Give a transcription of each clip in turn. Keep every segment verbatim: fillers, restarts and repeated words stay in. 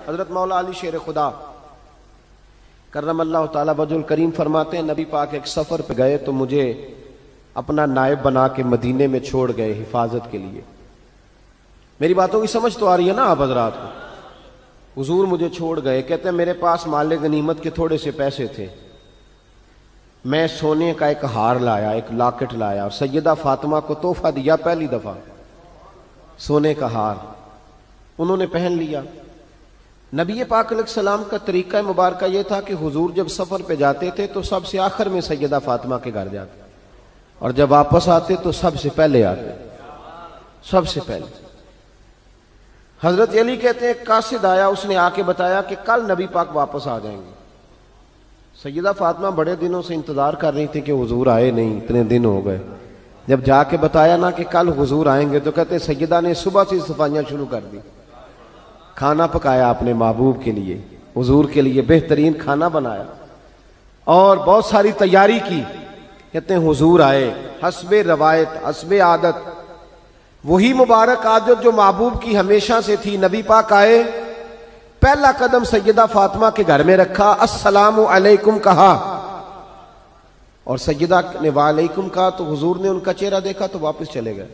حضرت مولا علی شیر خدا کرم اللہ تعالیٰ وجہ الکریم فرماتے ہیں نبی پاک ایک سفر پہ گئے تو مجھے اپنا نائب بنا کے مدینے میں چھوڑ گئے حفاظت کے لیے. میری باتوں کی سمجھ تو آ رہی ہے نا آپ حضرات کو؟ حضور مجھے چھوڑ گئے. کہتے ہیں میرے پاس مال غنیمت کے تھوڑے سے پیسے تھے, میں سونے کا ایک ہار لایا, ایک لاکٹ لایا اور سیدہ فاطمہ کو تحفہ دیا پہلی دفعہ, سونے کا ہار. انہوں نے پہن لیا. نبی پاک علیہ السلام کا طریقہ مبارکہ یہ تھا کہ حضور جب سفر پہ جاتے تھے تو سب سے آخر میں سیدہ فاطمہ کے گھر جاتے, اور جب واپس آتے تو سب سے پہلے آتے, سب سے پہلے. حضرت علی کہتے ہیں قاصد آیا, اس نے آ کے بتایا کہ کل نبی پاک واپس آ جائیں گے. سیدہ فاطمہ بڑے دنوں سے انتظار کر رہی تھی کہ حضور آئے نہیں, اتنے دن ہو گئے. جب جا کے بتایا نا کہ کل حضور آئیں گے تو کہتے سیدہ نے صبح سے صفائیاں شروع کر دی. کھانا پکایا اپنے محبوب کے لیے, حضور کے لیے بہترین کھانا بنایا اور بہت ساری تیاری کی. کہتے ہیں حضور آئے حسب روایت حسب عادت, وہی مبارک عادت جو محبوب کی ہمیشہ سے تھی. نبی پاک آئے, پہلا قدم سیدہ فاطمہ کے گھر میں رکھا, السلام علیکم کہا, اور سیدہ نے وعلیکم کہا تو حضور نے ان کا چہرہ دیکھا تو واپس چلے گئے.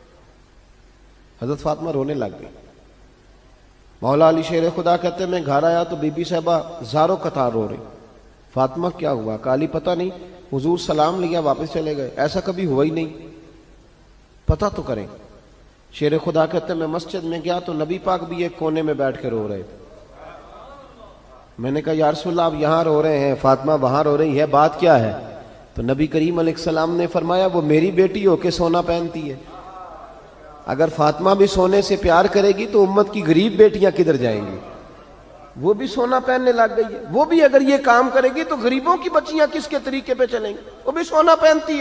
حضرت فاطمہ رونے لگ گئی. مولا علی شیر خدا کہتے ہیں میں گھر آیا تو بی بی صاحبہ زاروں قطار رو رہی. فاطمہ کیا ہوا؟ کالی پتہ نہیں, حضور سلام لیا واپس چلے گئے, ایسا کبھی ہوا ہی نہیں, پتہ تو کریں. شیر خدا کہتے ہیں میں مسجد میں گیا تو نبی پاک بھی ایک کونے میں بیٹھ کے رو رہے تھے. میں نے کہا یا رسول اللہ آپ یہاں رو رہے ہیں, فاطمہ وہاں رو رہی ہے, بات کیا ہے؟ تو نبی کریم علیہ السلام نے فرمایا وہ میری بیٹی ہو کے سونا پہنتی ہے, اگر فاطمہ بھی سونے سے پیار کرے گی تو امت کی غریب بیٹیاں کدھر جائیں گی؟ وہ بھی سونا پہننے لگ گئی ہے, وہ بھی اگر یہ کام کرے گی تو غریبوں کی بچیاں کس کے طریقے پہ چلیں گی؟ وہ بھی سونا پہنتی ہے.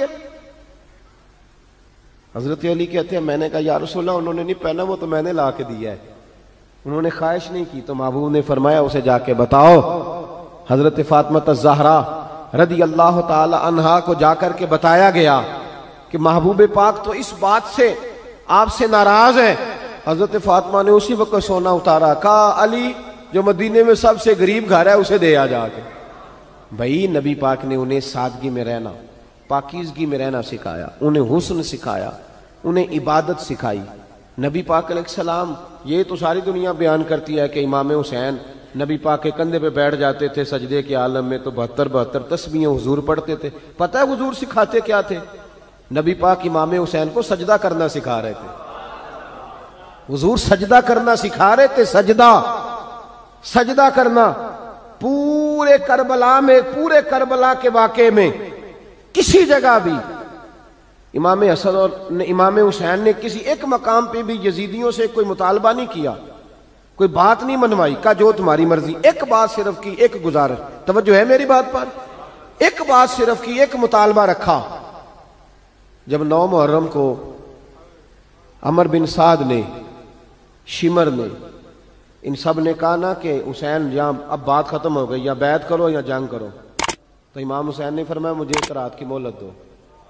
حضرت علی کہتے ہیں میں نے کہا یا رسول اللہ انہوں نے نہیں پہنا, وہ تو میں نے لا کے دیا ہے, انہوں نے خواہش نہیں کی. تو محبوب نے فرمایا اسے جا کے بتاؤ. حضرت فاطمہ الزہرا رضی اللہ تعالی عنہا کو جا کر کے بتایا گیا کہ محبوب پاک تو اس بات سے آپ سے ناراض ہیں. حضرت فاطمہ نے اسی وقت سونا اتارا, کہا علی جو مدینے میں سب سے غریب گھر ہے اسے دے آ جا کے. بھائی نبی پاک نے انہیں سادگی میں رہنا, پاکیزگی میں رہنا سکھایا, انہیں حسن سکھایا, انہیں عبادت سکھائی. نبی پاک علیہ السلام, یہ تو ساری دنیا بیان کرتی ہے کہ امام حسین نبی پاک کے کندھے پہ بیٹھ جاتے تھے سجدے کے عالم میں تو بہتر بہتر تسبیحیں حضور پڑھتے تھے. پتہ ہے حضور سکھاتے کیا تھے؟ نبی پاک امام حسین کو سجدہ کرنا سکھا رہے تھے. حضور سجدہ کرنا سکھا رہے تھے, سجدہ سجدہ کرنا. پورے کربلا میں, پورے کربلا کے واقعے میں کسی جگہ بھی امام حسن اور امام حسین نے کسی ایک مقام پہ بھی یزیدیوں سے کوئی مطالبہ نہیں کیا, کوئی بات نہیں منوائی, کہا جو تمہاری مرضی. ایک بات صرف کی, ایک گزارش, توجہ ہے میری بات پر, ایک بات صرف کی, ایک مطالبہ رکھا. جب نو محرم کو عمر بن سعد نے, شمر نے, ان سب نے کہا نا کہ حسین یا اب بات ختم ہو گئی, یا بیعت کرو یا جنگ کرو, تو امام حسین نے فرمایا مجھے ایک رات کی مہلت دو.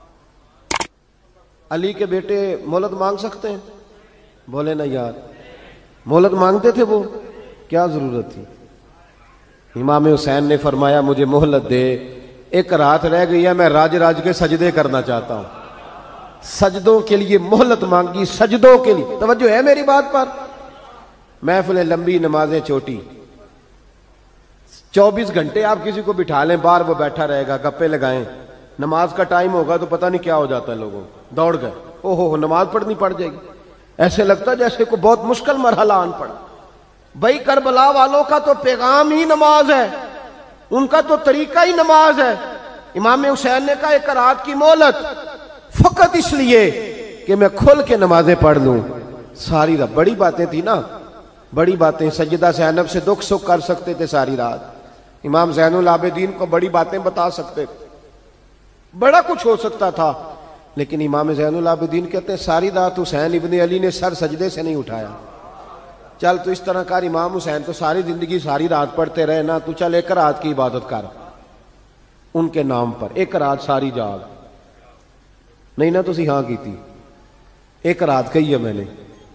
علی کے بیٹے مہلت مانگ سکتے ہیں؟ بولے نا یار, مہلت مانگتے تھے وہ, کیا ضرورت تھی؟ امام حسین نے فرمایا مجھے مہلت دے, ایک رات رہ گئی ہے, میں راج راج کے سجدے کرنا چاہتا ہوں. سجدوں کے لیے مہلت مانگی, سجدوں کے لیے. توجہ ہے میری بات پر؟ محفلیں لمبی, نمازیں چھوٹی. چوبیس گھنٹے آپ کسی کو بٹھا لیں باہر, وہ بیٹھا رہے گا, گپے لگائیں. نماز کا ٹائم ہوگا تو پتہ نہیں کیا ہو جاتا ہے لوگوں, دوڑ گئے, او ہو نماز پڑھنی پڑ جائے گی. ایسے لگتا ہے جیسے کوئی بہت مشکل مرحلہ آن پڑا. بھائی کربلا والوں کا تو پیغام ہی نماز ہے, ان کا تو طریقہ ہی نماز ہے. امام حسین نے کہا ایک رات کی مہلت, فقط اس لیے کہ میں کھل کے نمازیں پڑھ لوں. ساری رات بڑی باتیں تھی نا, بڑی باتیں. سیدہ زینب سے دکھ سکھ کر سکتے تھے ساری رات, امام زین العابدین کو بڑی باتیں بتا سکتے تھے, بڑا کچھ ہو سکتا تھا. لیکن امام زین العابدین کہتے ہیں ساری رات حسین ابن علی نے سر سجدے سے نہیں اٹھایا. چل تو اس طرح کر, امام حسین تو ساری زندگی ساری رات پڑھتے رہے نا, تو چل ایک رات کی عبادت کر ان کے نام پر, ایک رات ساری جاگ. نہیں نا تسی ہاں کی تھی, ایک رات کہی ہے میں نے,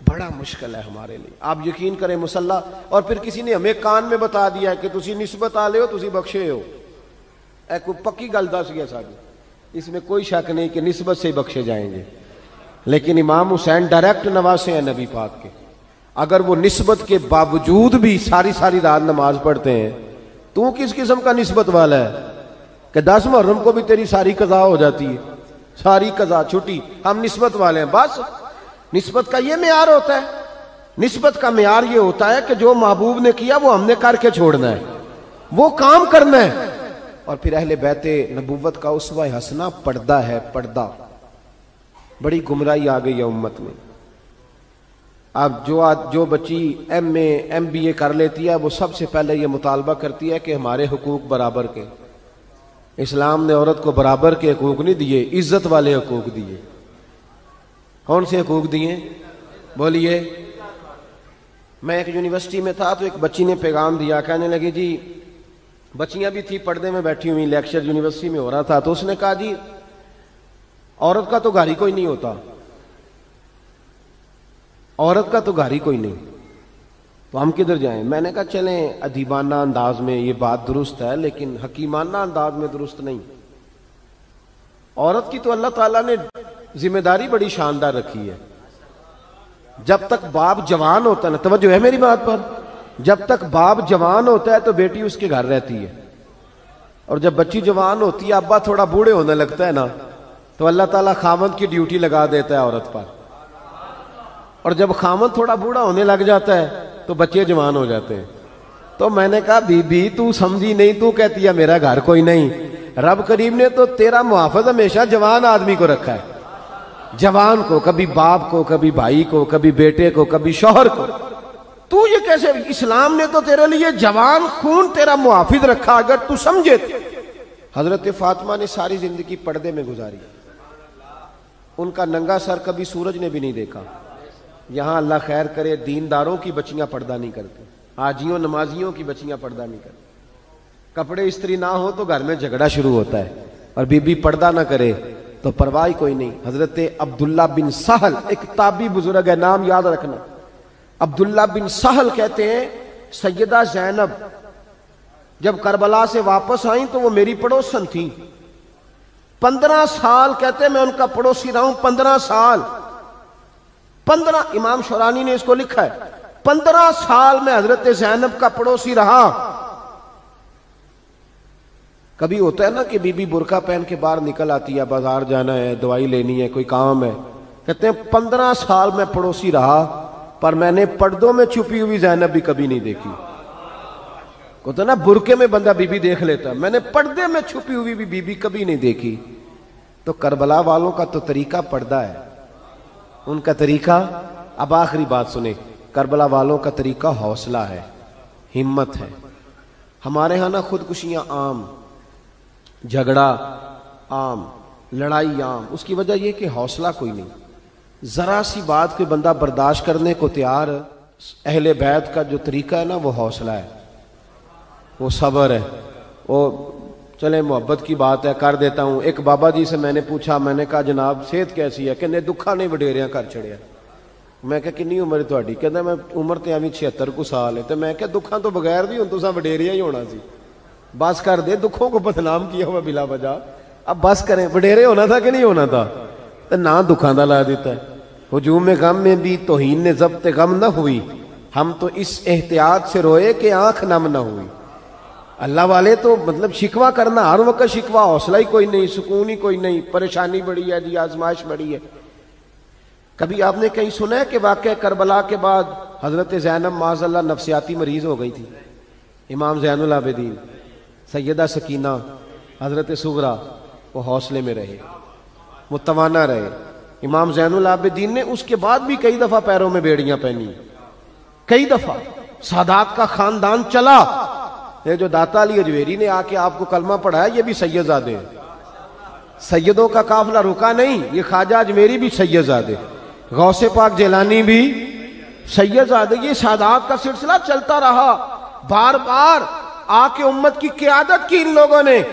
بڑا مشکل ہے ہمارے لیے. آپ یقین کریں مسلح, اور پھر کسی نے ہمیں کان میں بتا دیا کہ تسی نسبت آ لے ہو, تسی بخشے ہو. اے کوئی پکی گل دس گیا ساڈی, اس میں کوئی شک نہیں کہ نسبت سے بخشے جائیں گے. لیکن امام حسین ڈائریکٹ نواسے ہیں نبی پاک کے. اگر وہ نسبت کے باوجود بھی ساری ساری رات نماز پڑھتے ہیں, تو کس قسم کا نسبت والا ہے کہ دس محرم کو بھی تیری ساری قضا ہو جاتی ہے, ساری قضا چھٹی, ہم نسبت والے ہیں. بس نسبت کا یہ معیار ہوتا ہے. نسبت کا معیار یہ ہوتا ہے کہ جو محبوب نے کیا وہ ہم نے کر کے چھوڑنا ہے, وہ کام کرنا ہے. اور پھر اہل بیت نبوت کا اسوہ حسنہ پردہ ہے. پردہ بڑی گمراہی آ گئی ہے امت میں. اب جو جو بچی M A M B A کر لیتی ہے وہ سب سے پہلے یہ مطالبہ کرتی ہے کہ ہمارے حقوق برابر کے. اسلام نے عورت کو برابر کے حقوق نہیں دیے, عزت والے حقوق دیے. کون سے حقوق دیے بولیے؟ میں ایک یونیورسٹی میں تھا تو ایک بچی نے پیغام دیا, کہنے لگی جی, بچیاں بھی تھی پردے میں بیٹھی ہوئی, لیکچر یونیورسٹی میں ہو رہا تھا, تو اس نے کہا جی عورت کا تو گھر ہی کوئی نہیں ہوتا, عورت کا تو گھر ہی کوئی نہیں, تو ہم کدھر جائیں؟ میں نے کہا چلیں ادیبانہ انداز میں یہ بات درست ہے, لیکن حکیمانہ انداز میں درست نہیں. عورت کی تو اللہ تعالیٰ نے ذمہ داری بڑی شاندار رکھی ہے. جب تک باپ جوان ہوتا ہے نا, توجہ ہے میری بات پر, جب تک باپ جوان ہوتا ہے تو بیٹی اس کے گھر رہتی ہے, اور جب بچی جوان ہوتی ہے, ابا تھوڑا بوڑھے ہونے لگتا ہے نا, تو اللہ تعالیٰ خامند کی ڈیوٹی لگا دیتا ہے عورت پر. اور جب خامند تھوڑا بوڑھا ہونے لگ جاتا ہے تو بچے جوان ہو جاتے ہیں. تو میں نے کہا بی بی تو سمجھی نہیں, تو کہتی ہے میرا گھر کوئی نہیں. رب کریم نے تو تیرا محافظ ہمیشہ جوان آدمی کو رکھا ہے, جوان کو, کبھی باپ کو, کبھی بھائی کو, کبھی بیٹے کو, کبھی شوہر کو. تو یہ کیسے؟ اسلام نے تو تیرے لیے جوان خون تیرا محافظ رکھا, اگر تو سمجھے. حضرت فاطمہ نے ساری زندگی پردے میں گزاری, ان کا ننگا سر کبھی سورج نے بھی نہیں دیکھا. یہاں اللہ خیر کرے دینداروں کی بچیاں پردہ نہیں کرتی, حاجیوں نمازیوں کی بچیاں پردہ نہیں کرتی. کپڑے استری نہ ہو تو گھر میں جھگڑا شروع ہوتا ہے, اور بی بی پردہ نہ کرے تو پرواہ کوئی نہیں. حضرت عبداللہ بن سہل ایک تابعی بزرگ ہے, نام یاد رکھنا. عبداللہ بن سہل کہتے ہیں سیدہ زینب جب کربلا سے واپس آئیں تو وہ میری پڑوسن تھی. پندرہ سال کہتے میں ان کا پڑوسی رہا ہوں, پندرہ سال. پندرہ امام شورانی نے اس کو لکھا ہے, پندرہ سال میں حضرت زینب کا پڑوسی رہا. کبھی ہوتا ہے نا کہ بی بی برقع پہن کے باہر نکل آتی ہے, بازار جانا ہے, دوائی لینی ہے, کوئی کام ہے. کہتے ہیں پندرہ سال میں پڑوسی رہا, پر میں نے پردوں میں چھپی ہوئی زینب بھی کبھی نہیں دیکھی. کہتے ہیں نا برقعے میں بندہ بی بی دیکھ لیتا, میں نے پردے میں چھپی ہوئی بھی بی بی کبھی نہیں دیکھی. تو کربلا والوں کا تو طریقہ پردہ ہے, ان کا طریقہ. اب آخری بات سنیں, کربلا والوں کا طریقہ حوصلہ ہے, ہمت ہے. ہمارے ہاں نا خودکشیاں عام, جھگڑا عام, لڑائی عام. اس کی وجہ یہ کہ حوصلہ کوئی نہیں. ذرا سی بات کوئی بندہ برداشت کرنے کو تیار. اہل بیت کا جو طریقہ ہے نا وہ حوصلہ ہے, وہ صبر ہے, وہ چلے محبت کی بات ہے کر دیتا ہوں. ایک بابا جی سے میں نے پوچھا, میں نے کہا جناب صحت کیسی ہے؟ کہ دکھا نہیں وڈیریاں کر چھڑیا. میں کہا کنی عمر ہے تہاڈی؟ کہندا میں عمر تے ایویں چھہتر کو سال ہے. تے میں کہا دکھاں تو بغیر بھی ہن تساں وڈیریا ہی ہونا سی. بس کر دے, دکھوں کو بدنام کیا ہوا بلا وجہ. اب بس کریں, وڈیرے ہونا تھا کہ نہیں ہونا تھا؟ تے نہ دکھاں دا لا دیتا ہے. ہجوم غم میں بھی توہین نے ضبط غم نہ ہوئی, ہم تو اس احتیاط سے روئے کہ آنکھ نم نہ ہوئی. اللہ والے تو مطلب شکوہ کرنا ہر وقت شکوہ, حوصلہ ہی کوئی نہیں, سکون ہی کوئی نہیں, پریشانی بڑی ہے جی, آزمائش بڑی ہے. کبھی آپ نے کہیں سنا ہے کہ واقعہ کربلا کے بعد حضرت زینب معاذ اللہ نفسیاتی مریض ہو گئی تھی؟ امام زین العابدین, سیدہ سکینہ, حضرت صغرا وہ حوصلے میں رہے, متوانا رہے. امام زین العابدین نے اس کے بعد بھی کئی دفعہ پیروں میں بیڑیاں پہنی, کئی دفعہ. سادات کا خاندان چلا. یہ جو داتا علی اجویری نے آ کے آپ کو کلمہ پڑھایا یہ بھی سید زادے ہیں. سیدوں کا قافلہ رکا نہیں, یہ خواجہ اجمیری بھی سید زادے, غوث پاک جیلانی بھی سید زادے. یہ سادات کا سلسلہ چلتا رہا. بار بار آ کے امت کی قیادت کی ان لوگوں نے.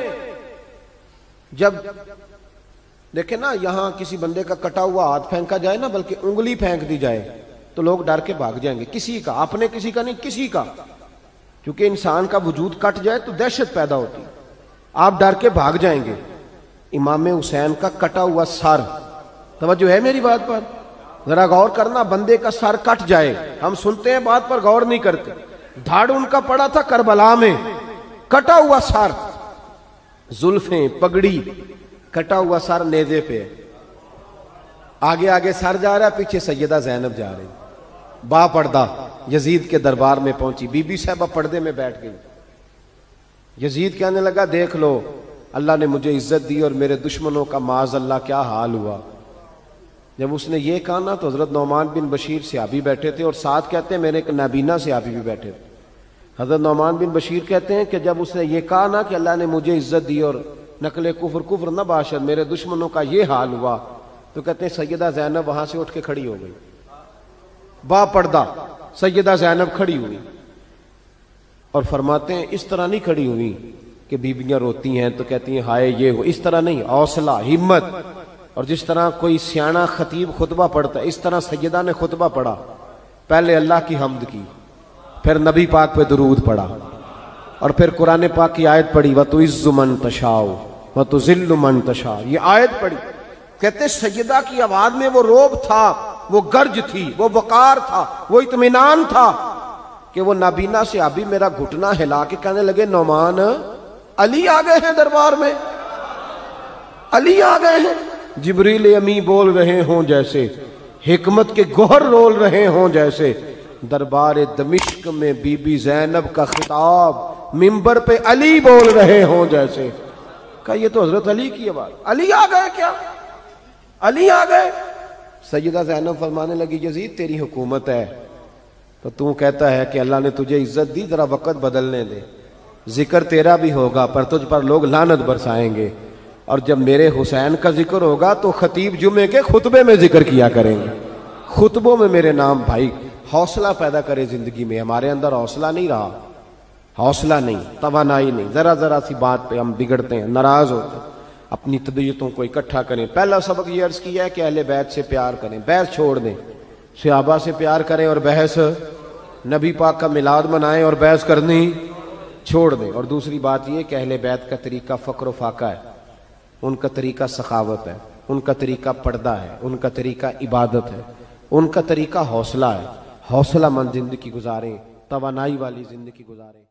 جب دیکھیں نا یہاں کسی بندے کا کٹا ہوا ہاتھ پھینکا جائے نا, بلکہ انگلی پھینک دی جائے, تو لوگ ڈر کے بھاگ جائیں گے، کسی کا، اپنے کسی کا نہیں، کسی کا، کیونکہ انسان کا وجود کٹ جائے تو دہشت پیدا ہوتی، آپ ڈر کے بھاگ جائیں گے۔ امام حسین کا کٹا ہوا سر، توجہ ہے میری بات پر؟ ذرا غور کرنا، بندے کا سر کٹ جائے، ہم سنتے ہیں بات پر غور نہیں کرتے۔ دھاڑ ان کا پڑا تھا کربلا میں، کٹا ہوا سر، زلفیں، پگڑی، کٹا ہوا سر نیزے پہ، آگے آگے سر جا رہا ہے، پیچھے سیدہ زینب جا رہی، با پردہ یزید کے دربار میں پہنچی، بی بی صاحبہ پردے میں بیٹھ گئی۔ یزید کہنے لگا دیکھ لو اللہ نے مجھے عزت دی اور میرے دشمنوں کا معاذ اللہ کیا حال ہوا۔ جب اس نے یہ کہا نا تو حضرت نعمان بن بشیر صحابی بیٹھے تھے، اور ساتھ کہتے ہیں میرے ایک نابینا صحابی بھی بیٹھے تھے۔ حضرت نعمان بن بشیر کہتے ہیں کہ جب اس نے یہ کہا نا کہ اللہ نے مجھے عزت دی اور نقل کفر کفر نہ باشد، میرے دشمنوں کا یہ حال ہوا، تو کہتے ہیں سیدہ زینب وہاں سے اٹھ کے کھڑی ہو گئی، با پردہ سیدہ زینب کھڑی ہوئی، اور فرماتے ہیں اس طرح نہیں کھڑی ہوئی کہ بیویاں روتی ہیں تو کہتی ہیں ہائے یہ ہو، اس طرح نہیں، حوصلہ، ہمت، اور جس طرح کوئی سیاںا خطیب خطبہ پڑھتا ہے اس طرح سیدہ نے خطبہ پڑھا، پہلے اللہ کی حمد کی، پھر نبی پاک پہ درود پڑھا، اور پھر قرآن پاک کی آیت پڑھی وَتُعِزُّ مَن تَشَاءُ وَتُذِلُّ مَن تَشَاءُ، یہ آیت پڑھی۔ کہتے سیدہ کی آواز میں وہ روب تھا، وہ گرج تھی، وہ وقار تھا، وہ اطمینان تھا کہ وہ نابینا صحابی میرا گھٹنا ہلا کے کہنے لگے نعمان علی آ گئے ہیں دربار میں، علی آ گئے ہیں، جبریل امی بول رہے ہوں جیسے، حکمت کے گوہر رول رہے ہوں جیسے، دربار دمشق میں بی بی زینب کا خطاب منبر پہ علی بول رہے ہوں جیسے۔ کہا یہ تو حضرت علی کی آواز، علی آ گئے کیا، علی آ گئے۔ سیدہ زینب فرمانے لگی یزید تیری حکومت ہے تو تو کہتا ہے کہ اللہ نے تجھے عزت دی، ذرا وقت بدلنے دے، ذکر تیرا بھی ہوگا پر تجھ پر لوگ لعنت برسائیں گے، اور جب میرے حسین کا ذکر ہوگا تو خطیب جمعے کے خطبے میں ذکر کیا کریں گے، خطبوں میں میرے نام۔ بھائی حوصلہ پیدا کرے زندگی میں، ہمارے اندر حوصلہ نہیں رہا، حوصلہ نہیں، توانائی نہیں، ذرا ذرا سی بات پہ ہم بگڑتے ہیں، ناراض ہوتے ہیں، اپنی طبیعتوں کو اکٹھا کریں۔ پہلا سبق یہ عرض کیا ہے کہ اہل بیت سے پیار کریں، بحث چھوڑ دیں، صحابہ سے پیار کریں اور بحث، نبی پاک کا میلاد منائیں اور بحث کرنی چھوڑ دیں۔ اور دوسری بات یہ کہ اہل بیت کا طریقہ فقر و فاقہ ہے، ان کا طریقہ سخاوت ہے، ان کا طریقہ پردہ ہے، ان کا طریقہ عبادت ہے، ان کا طریقہ حوصلہ ہے۔ حوصلہ مند زندگی گزاریں، توانائی والی زندگی گزاریں۔